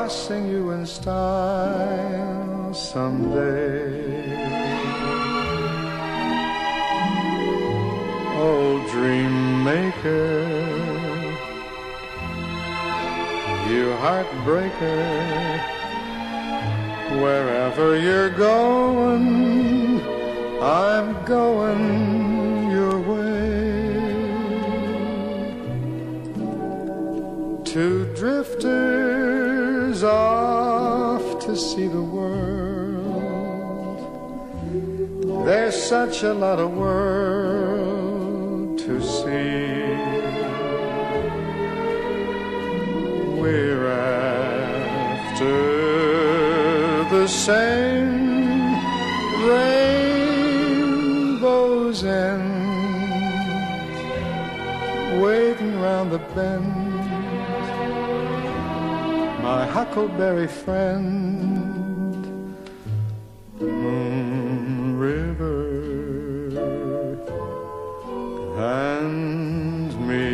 crossing you in style someday. Oh, dream maker, you heartbreaker, wherever you're going, I'm going your way. Two drifters off to see the world. There's such a lot of world to see. We're after the same rainbow's end, waiting round the bend, my huckleberry friend, Moon River and me.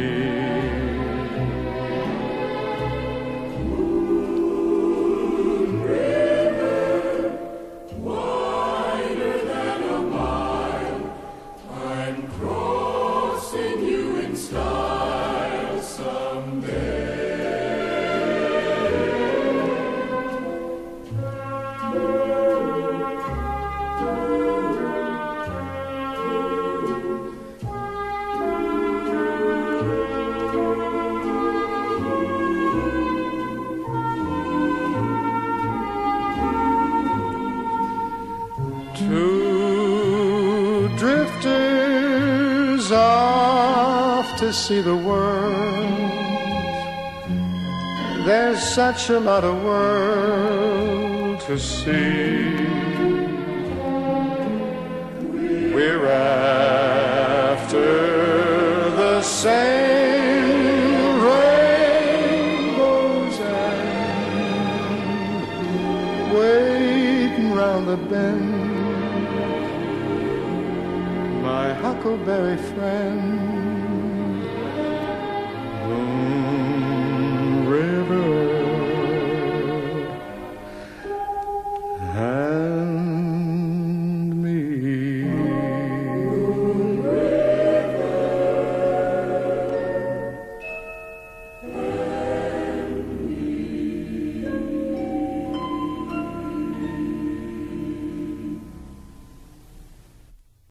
Two drifters off to see the world. There's such a lot of world to see. We're after the same rainbow's end, waiting round the bend, my huckleberry friend, Moon River.